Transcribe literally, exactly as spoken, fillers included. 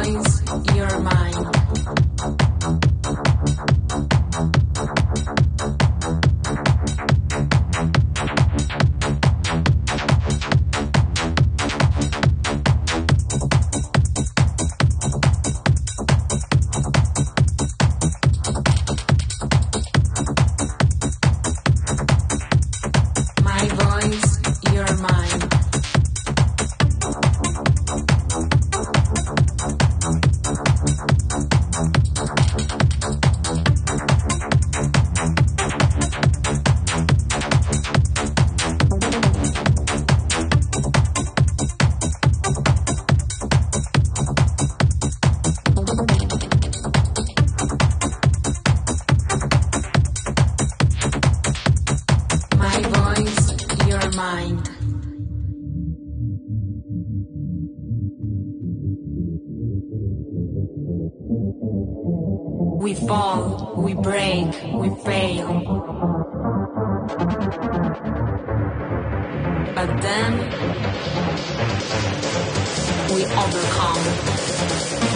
voice, your mind. My voice, your mind. My voice, your mind. We fall, we break, we fail. But then we overcome.